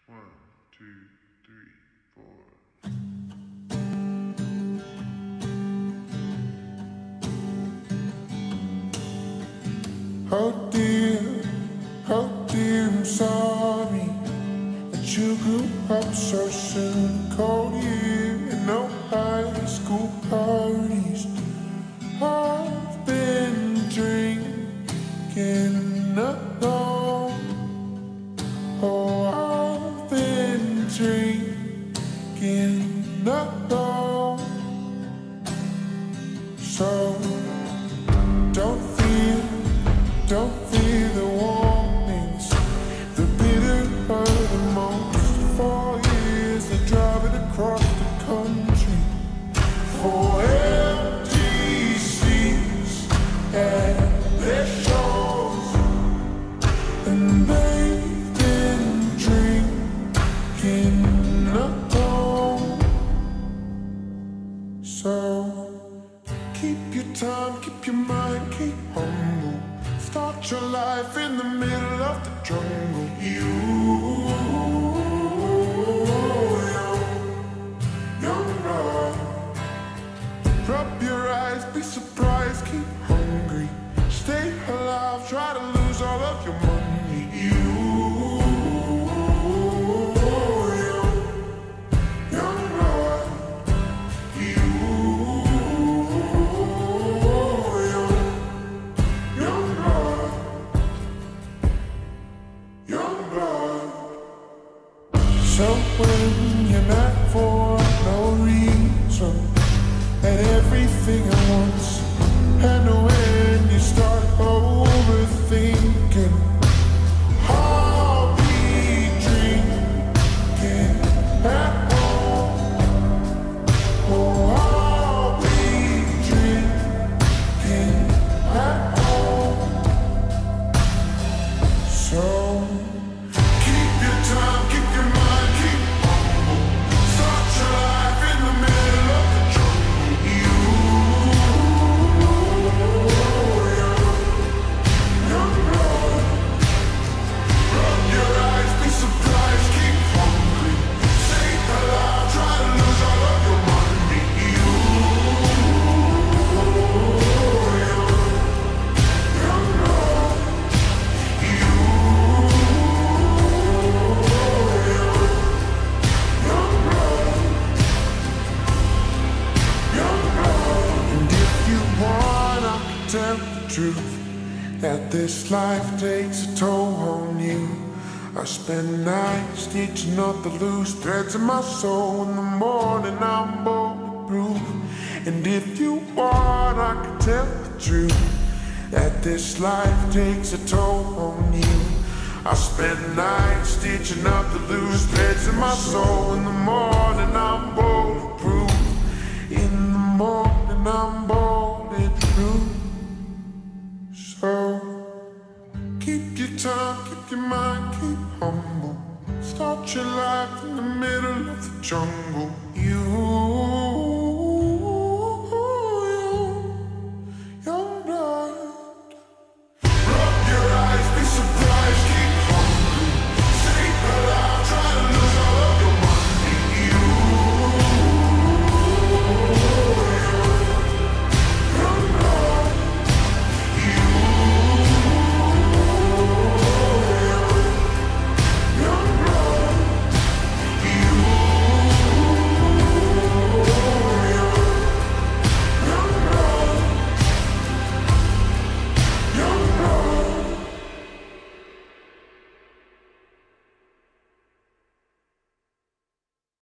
One, two, three, four. Oh dear, I'm sorry that you grew up so soon. Cold year and no high school parties. I've been drinking alone. Oh, I've been drinking alone. So don't feel the warnings. The bitter hurt the most. 4 years of driving across the country for empty seats at their shows, and they've been drinking alone. So keep your time, keep your mind, keep humble. Start your life in the middle of the jungle. Young blood. Rub your eyes, be surprised, keep hungry. Stay alive, try to lose all of your money. Young blood. So when you're mad for no reason, and everything at once, and when you start overthinking, I'll be drinking at home. Oh, I'll be drinking at home. So keep your time, keep your mind, keep humble. Start your life in the middle of the jungle. Young blood. Rub your eyes, be surprised, keep hungry. Stay alive, try to lose all of your money. Young blood. And if you wanna tell the truth, that this life takes a toll on you. I spend nights stitching up the loose threads of my soul. In the morning I'm bulletproof. And if you want, I can tell the truth, that this life takes a toll on you. I spend nights stitching up the loose threads in my soul. In the morning I'm bulletproof. In the morning I'm bulletproof. So keep your time, keep your mind, keep humble. Start your life in the middle of the jungle.